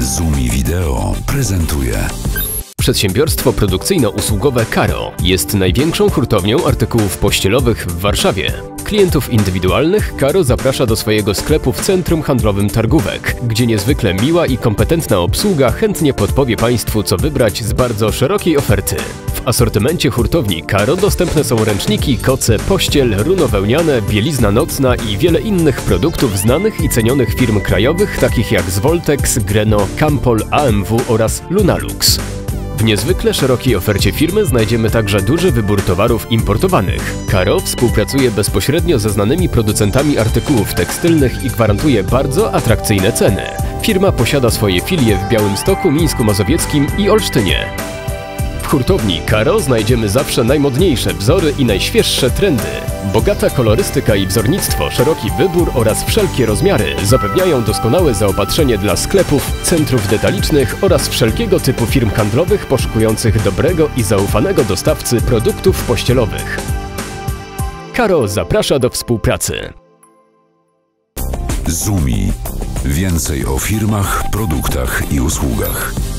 Zumi Wideo prezentuje. Przedsiębiorstwo produkcyjno-usługowe Karo jest największą hurtownią artykułów pościelowych w Warszawie. Klientów indywidualnych Karo zaprasza do swojego sklepu w centrum handlowym Targówek, gdzie niezwykle miła i kompetentna obsługa chętnie podpowie Państwu, co wybrać z bardzo szerokiej oferty. W asortymencie hurtowni Karo dostępne są ręczniki, koce, pościel, runo wełniane, bielizna nocna i wiele innych produktów znanych i cenionych firm krajowych, takich jak Zvoltex, Greno, Campol, AMW oraz Lunalux. W niezwykle szerokiej ofercie firmy znajdziemy także duży wybór towarów importowanych. Karo współpracuje bezpośrednio ze znanymi producentami artykułów tekstylnych i gwarantuje bardzo atrakcyjne ceny. Firma posiada swoje filie w Białymstoku, Mińsku Mazowieckim i Olsztynie. W hurtowni Karo znajdziemy zawsze najmodniejsze wzory i najświeższe trendy. Bogata kolorystyka i wzornictwo, szeroki wybór oraz wszelkie rozmiary zapewniają doskonałe zaopatrzenie dla sklepów, centrów detalicznych oraz wszelkiego typu firm handlowych poszukujących dobrego i zaufanego dostawcy produktów pościelowych. Karo zaprasza do współpracy. Zumi. Więcej o firmach, produktach i usługach.